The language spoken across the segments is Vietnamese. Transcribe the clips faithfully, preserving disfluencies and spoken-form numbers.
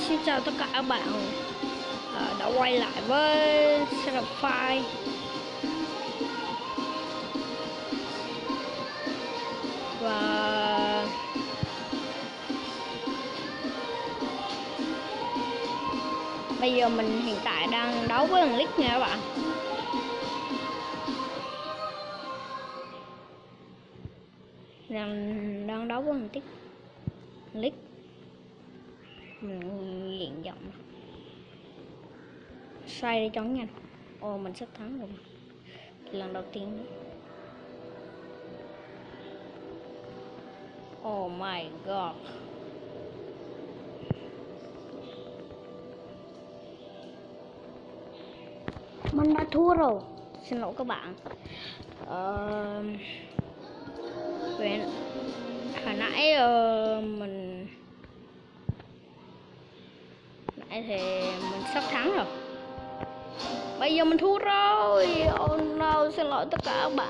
Xin chào tất cả các bạn à, đã quay lại với Seraphi. Và bây giờ mình hiện tại đang đấu với thằng Lick nha các bạn. Đang đang đấu với thằng Tích Lick. Mình diện giọng xoay đi chóng nhanh. Ồ, mình sắp thắng rồi, lần đầu tiên đó. Oh my god, mình đã thua rồi, xin lỗi các bạn. ờ, về hồi nãy uh, mình nãy thì mình sắp thắng rồi, bây giờ mình thua rồi. Oh no, xin lỗi tất cả các bạn.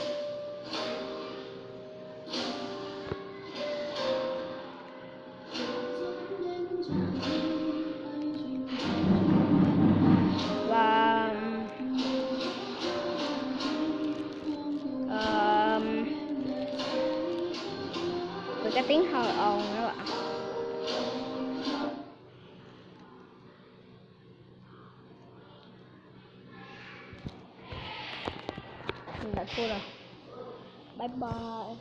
Và uh, với cái tiếng hơi ồn các bạn. Mình đã thua rồi, bye bye.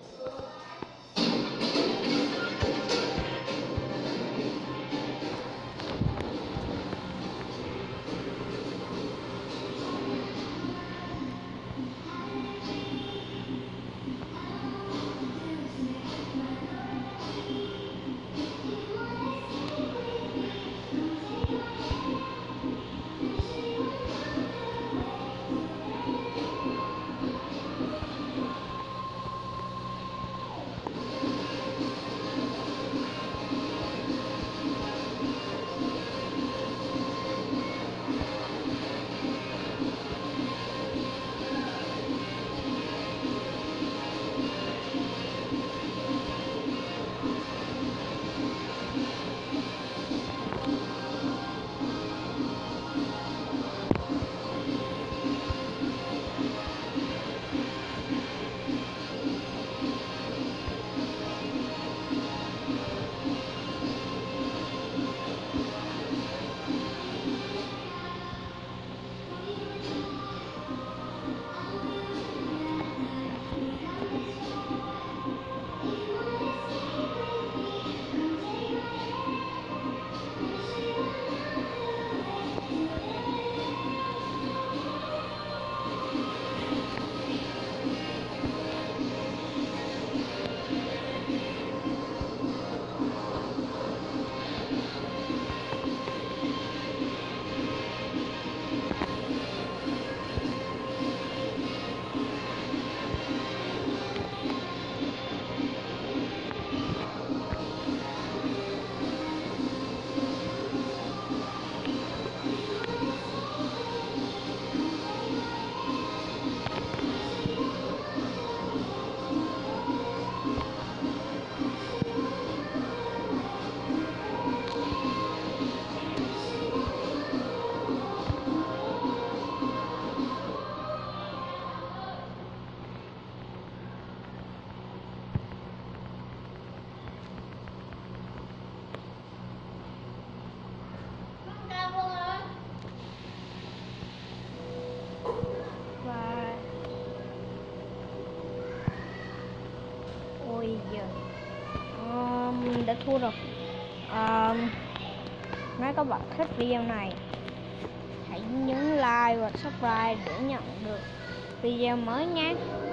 Ôi giờ à, mình đã thua rồi. à, Nếu các bạn thích video này, hãy nhấn like và subscribe để nhận được video mới nhé.